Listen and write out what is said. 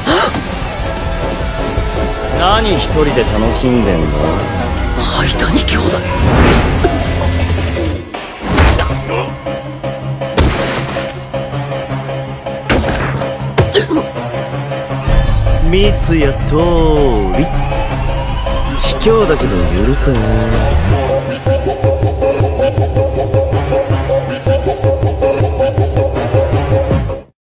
何一人で楽しんでんだ。 間に兄弟。 密や通り卑怯だけど許せ。